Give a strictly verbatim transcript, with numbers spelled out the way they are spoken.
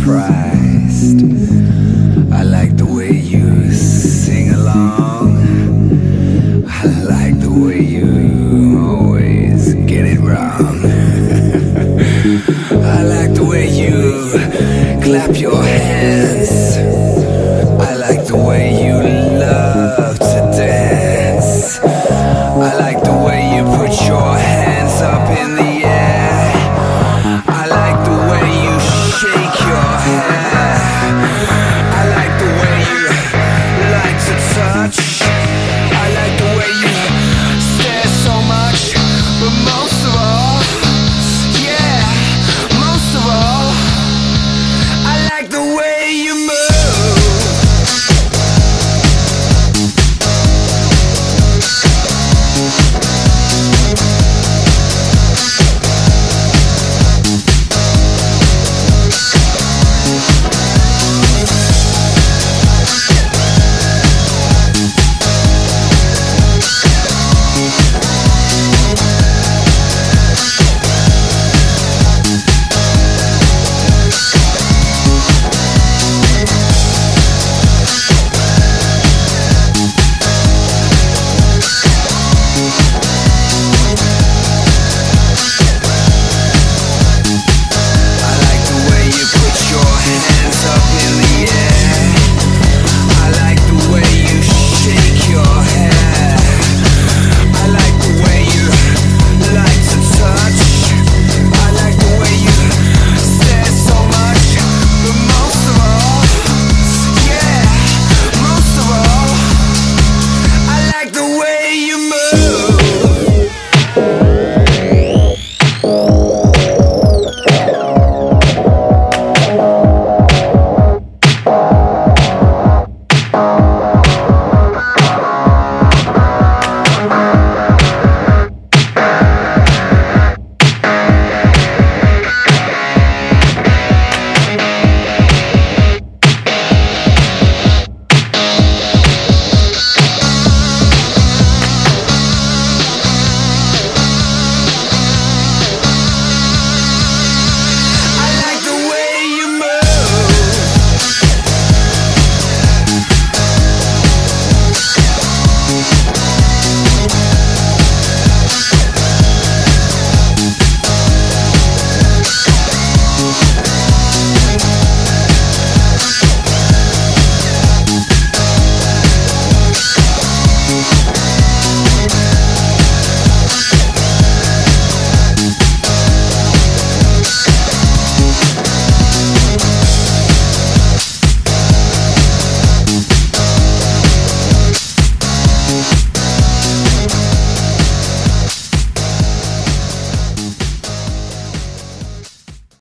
surprised. I like the way you sing along. I like the way you always get it wrong. I like the way you clap your hands. I like the way you love to dance. I like the way you put your hands up in the air. I like the way you shake your hair. I like the way you like to touch. I like the way you stare so much. But most of all, yeah, most of all, I like the way